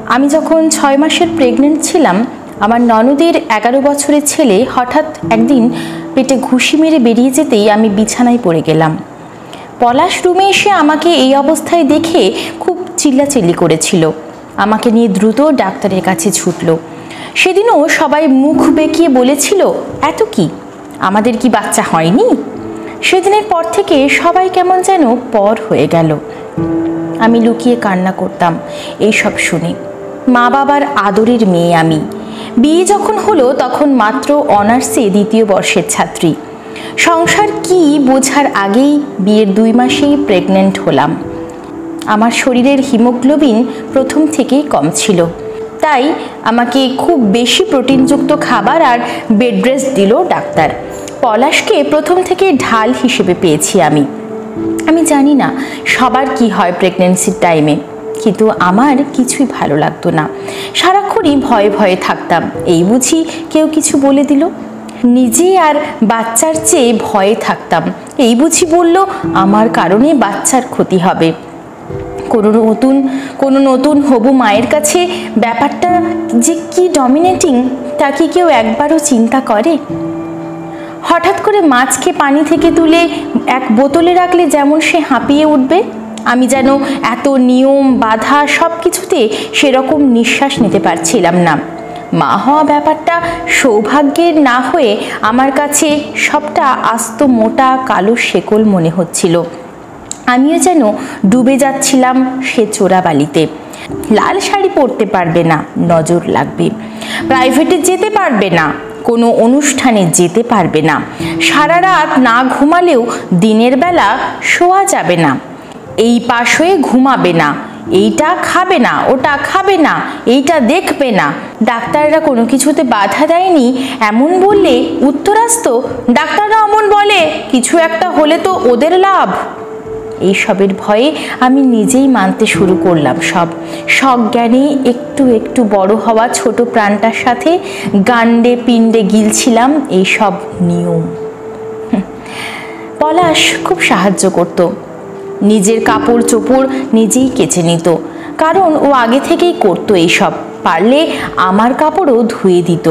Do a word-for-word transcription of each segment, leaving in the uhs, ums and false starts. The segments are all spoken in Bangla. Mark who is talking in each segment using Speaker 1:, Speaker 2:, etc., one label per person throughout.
Speaker 1: আমি যখন ছয় মাসের প্রেগনেন্ট ছিলাম, আমার ননদের এগারো বছরের ছেলে হঠাৎ একদিন পেটে ঘুষি মেরে বেরিয়ে যেতেই আমি বিছানায় পড়ে গেলাম। পলাশ রুমে এসে আমাকে এই অবস্থায় দেখে খুব চিল্লাচিল্লি করেছিল। আমাকে নিয়ে দ্রুত ডাক্তারের কাছে ছুটল। সেদিনও সবাই মুখ বেঁকিয়ে বলেছিল, এত কি, আমাদের কি বাচ্চা হয়নি? সেদিনের পর থেকে সবাই কেমন যেন পর হয়ে গেল। আমি লুকিয়ে কান্না করতাম এইসব শুনে। মা বাবার আদরের মেয়ে আমি। বিয়ে যখন হলো তখন মাত্র অনার্সে দ্বিতীয় বর্ষের ছাত্রী। সংসার কি বোঝার আগেই বিয়ের দুই মাসেই প্রেগনেন্ট হলাম। আমার শরীরের হিমোগ্লোবিন প্রথম থেকেই কম ছিল, তাই আমাকে খুব বেশি প্রোটিনযুক্ত খাবার আর বেড রেস্ট দিল ডাক্তার। পলাশকে প্রথম থেকে ঢাল হিসেবে পেয়েছি আমি। আমি জানি না সবার কি হয় প্রেগনেন্সির টাইমে, কিন্তু আমার কিছুই ভালো লাগতো না। সারাক্ষণই ভয়ে ভয়ে থাকতাম, এই বুঝি কেউ কিছু বলে দিল। নিজে আর বাচ্চার চেয়ে ভয়ে থাকতাম, এই বুঝি বলল আমার কারণে বাচ্চার ক্ষতি হবে। কোনো নতুন কোনো নতুন হবু মায়ের কাছে ব্যাপারটা যে কি ডমিনেটিং তা কি কেউ একবারও চিন্তা করে? হঠাৎ করে মাছকে পানি থেকে তুলে এক বোতলে রাখলে যেমন সে হাঁপিয়ে উঠবে, আমি যেন এত নিয়ম বাধা সব কিছুতে সেরকম নিঃশ্বাস নিতে পারছিলাম না। মা হওয়া ব্যাপারটা সৌভাগ্যের না হয়ে আমার কাছে সবটা আস্ত মোটা কালো শেকল মনে হচ্ছিল। আমিও যেন ডুবে যাচ্ছিলাম সে চোরাবালিতে। লাল শাড়ি পরতে পারবে না, নজর লাগবে। প্রাইভেটে যেতে পারবে না, কোনো অনুষ্ঠানে যেতে পারবে না। সারা রাত না ঘুমালেও দিনের বেলা শোয়া যাবে না। এই পাশ হয়ে ঘুমাবে না, এইটা খাবে না, ওটা খাবে না, এইটা দেখবে না। ডাক্তাররা কোনো কিছুতে বাধা দেয়নি এমন বললে উত্তর আসতো, ডাক্তাররা অমন বলে, কিছু একটা হলে তো ওদের লাভ। এইসবের ভয়ে আমি নিজেই মানতে শুরু করলাম সব। সজ্ঞানে একটু একটু বড় হওয়া ছোট প্রাণটার সাথে গান্ডে পিণ্ডে গিলছিলাম এইসব নিয়ম। পলাশ খুব সাহায্য করত। নিজের কাপড় চোপড় নিজেই কেচে নিত, কারণ ও আগে থেকেই করতো এইসব। পারলে আমার কাপড়ও ধুয়ে দিত।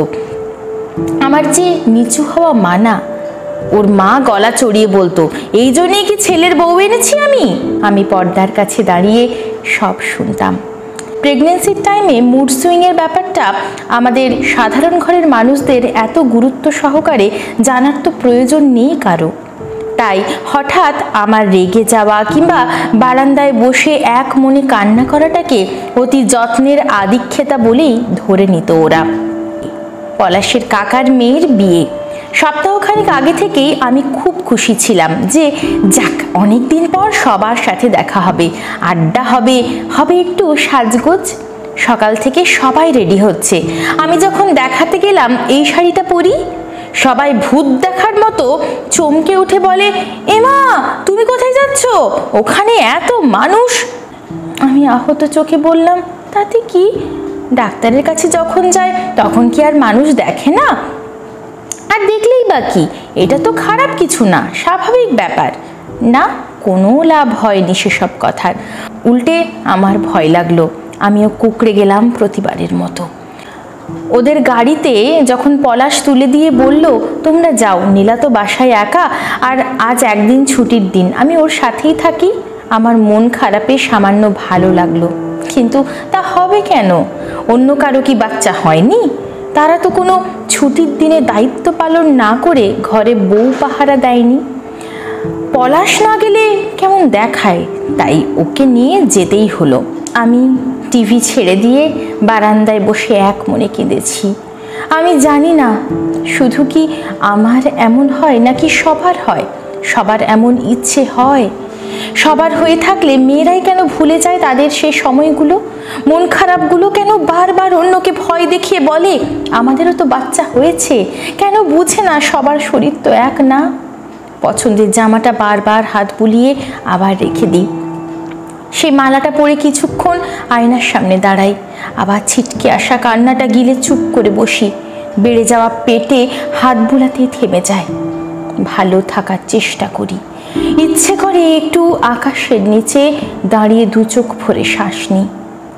Speaker 1: আমার যে নিচু হওয়া মানা, ওর মা গলা চড়িয়ে বলতো, এই জন্যই কি ছেলের বউ এনেছি আমি? আমি পর্দার কাছে দাঁড়িয়ে সব শুনতাম। প্রেগনেন্সির টাইমে মুড সুইংয়ের ব্যাপারটা আমাদের সাধারণ ঘরের মানুষদের এত গুরুত্ব সহকারে জানার তো প্রয়োজন নেই কারো। তাই হঠাৎ আমার রেগে যাওয়া কিংবা বারান্দায় বসে এক মনে কান্না করাটাকে অতি যত্নের আদিক্ষেতা বলেই ধরে নিত ওরা। পলাশের কাকার মেয়ের বিয়ে সপ্তাহখানেক আগে থেকেই আমি খুব খুশি ছিলাম যে যাক, অনেক দিন পর সবার সাথে দেখা হবে, আড্ডা হবে, হবে একটু সাজগোজ। সকাল থেকে সবাই রেডি হচ্ছে। আমি যখন দেখাতে গেলাম এই শাড়িটা পরি, সবাই ভূত দেখার মতো চমকে উঠে বলে, এমা তুমি কোথায় যাচ্ছ? ওখানে এত মানুষ। আমি আহত চোখে বললাম, তাতে কি, ডাক্তারের কাছে যখন যায় তখন কি আর মানুষ দেখে না? আর দেখলেই বা কি, এটা তো খারাপ কিছু না, স্বাভাবিক ব্যাপার। না, কোনো লাভ হয়নি সেসব কথার। উল্টে আমার ভয় লাগলো। আমিও কুঁকড়ে গেলাম প্রতিবারের মতো। ওদের গাড়িতে যখন পলাশ তুলে দিয়ে বলল, তোমরা যাও, নীলা তো বাসায় একা, আর আজ একদিন ছুটির দিন, আমি ওর সাথেই থাকি। আমার মন খারাপে সামান্য ভালো লাগলো। কিন্তু তা হবে কেন? অন্য কারো কি বাচ্চা হয়নি? তারা তো কোনো ছুটির দিনে দায়িত্ব পালন না করে ঘরে বউ পাহারা দেয়নি। পলাশ না গেলে কেমন দেখায়, তাই ওকে নিয়ে যেতেই হলো। আমি টিভি ছেড়ে দিয়ে বারান্দায় বসে এক মনে কেঁদেছি। আমি জানি না শুধু কি আমার এমন হয় নাকি সবার হয়। সবার এমন ইচ্ছে হয়। সবার হয়ে থাকলে মেয়েরাই কেন ভুলে যায় তাদের সেই সময়গুলো? মন খারাপগুলো কেন বারবার অন্যকে ভয় দেখিয়ে বলে, আমাদেরও তো বাচ্চা হয়েছে? কেন বুঝে না সবার শরীর তো এক না? পছন্দের জামাটা বারবার হাত বুলিয়ে আবার রেখে দিই। সেই মালাটা পরে কিছুক্ষণ আয়নার সামনে দাঁড়াই, আবার ছিটকে আসা কান্নাটা গিলে চুপ করে বসি। বেড়ে যাওয়া পেটে হাত বুলাতে থেমে যায়। ভালো থাকার চেষ্টা করি। ইচ্ছে করে একটু আকাশের নিচে দাঁড়িয়ে দু চোখ ভরে শ্বাস নিই।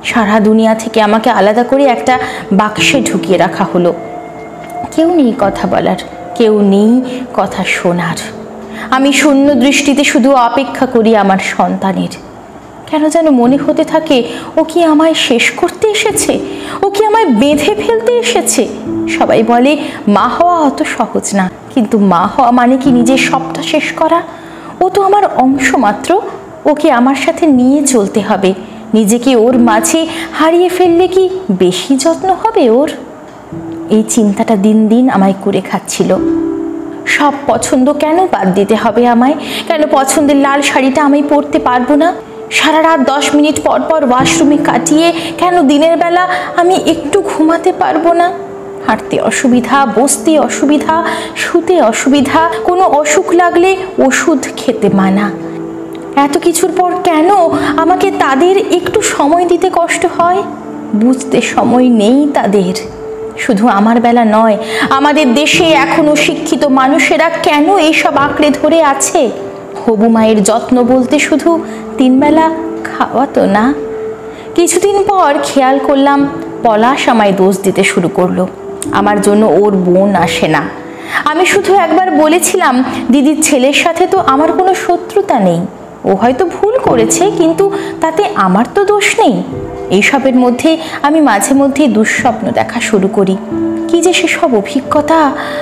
Speaker 1: সারা দুনিয়া থেকে আমাকে আলাদা করে একটা বাক্সে ঢুকিয়ে রাখা হলো। কেউ নেই কথা বলার, কেউ নেই কথা শোনার। আমি শূন্য দৃষ্টিতে শুধু অপেক্ষা করি আমার সন্তানের। কেন যেন মনে হতে থাকে, ও কি আমায় শেষ করতে এসেছে, ও কি আমায় বেঁধে ফেলতে এসেছে। সবাই বলে মা হওয়া অত সহজ না, কিন্তু মা হওয়া মানে কি নিজের সবটা শেষ করা? ও তো আমার অংশ মাত্র, ওকে আমার সাথে নিয়ে চলতে হবে। নিজেকে ওর মাঝে হারিয়ে ফেললে কি বেশি যত্ন হবে ওর? এই চিন্তাটা দিন দিন আমায় করে খাচ্ছিল। সব পছন্দ কেন বাদ দিতে হবে আমায়? কেন পছন্দের লাল শাড়িটা আমি পরতে পারবো না? সারা রাত দশ মিনিট পর পর ওয়াশরুমে কাটিয়ে কেন দিনের বেলা আমি একটু ঘুমাতে পারবো না? হাঁটতে অসুবিধা, বসতে অসুবিধা, শুতে অসুবিধা, কোনো অসুখ লাগলে ওষুধ খেতে মানা। এত কিছুর পর কেন আমাকে তাদের একটু সময় দিতে কষ্ট হয়? বুঝতে সময় নেই তাদের। শুধু আমার বেলা নয়, আমাদের দেশে এখনো শিক্ষিত মানুষেরা কেন এইসব আঁকড়ে ধরে আছে? হবু মায়ের যত্ন বলতে শুধু তিনবেলা খাওয়া তো না। কিছুদিন পর খেয়াল করলাম পলাশ আমায় দোষ দিতে শুরু করলো। আমার জন্য ওর বোন আসে না। আমি শুধু একবার বলেছিলাম, দিদির ছেলের সাথে তো আমার কোনো শত্রুতা নেই, ও হয়তো ভুল করেছে, কিন্তু তাতে আমার তো দোষ নেই। এইসবের মধ্যে আমি মাঝে মধ্যে দুঃস্বপ্ন দেখা শুরু করি। কি যে সেসব অভিজ্ঞতা!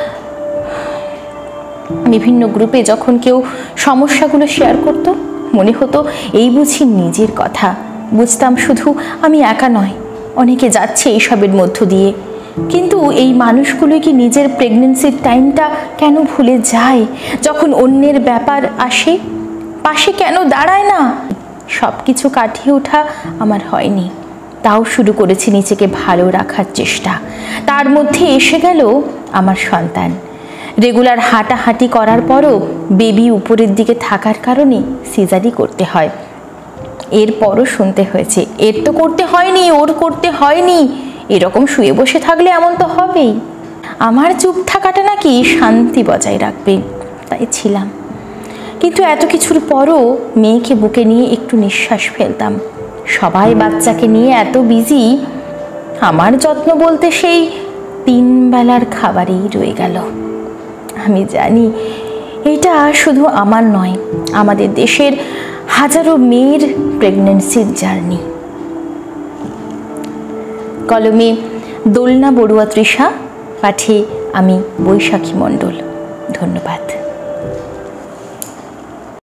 Speaker 1: বিভিন্ন গ্রুপে যখন কেউ সমস্যাগুলো শেয়ার করত, মনে হতো এই বুঝি নিজের কথা। বুঝতাম শুধু আমি একা নয়, অনেকে যাচ্ছে এইসবের মধ্য দিয়ে। কিন্তু এই মানুষগুলো কি নিজের প্রেগনেন্সির টাইমটা কেন ভুলে যায়? যখন অন্যের ব্যাপার আসে পাশে কেন দাঁড়ায় না? সব কিছু কাটিয়ে ওঠা আমার হয়নি, তাও শুরু করেছি নিজেকে ভালো রাখার চেষ্টা। তার মধ্যে এসে গেল আমার সন্তান। রেগুলার হাঁটাহাঁটি করার পরও বেবি উপরের দিকে থাকার কারণে সিজারি করতে হয়। এরপরও শুনতে হয়েছে, এর তো করতে হয়নি, ওর করতে হয়নি। এরকম শুয়ে বসে থাকলে এমন তো হবেই। আমার চুপ থাকাটা নাকি শান্তি বজায় রাখবে, তাই ছিলাম। কিন্তু এত কিছুর পরও মেয়েকে বুকে নিয়ে একটু নিঃশ্বাস ফেলতাম। সবাই বাচ্চাকে নিয়ে এত বিজি, আমার যত্ন বলতে সেই তিন বেলার খাবারেই রয়ে গেল। আমি জানি এটা শুধু আমার নয়, আমাদের দেশের হাজারো মেয়ের প্রেগন্যান্সির জার্নি। কলমে দোলনা বড়ুয়া তৃষা, পাঠে আমি বৈশাখী মণ্ডল। ধন্যবাদ।